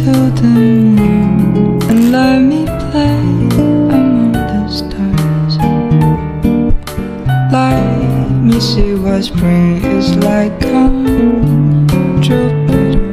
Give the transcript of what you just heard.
to the moon and let me play among the stars. Let me see what spring is like on Jupiter.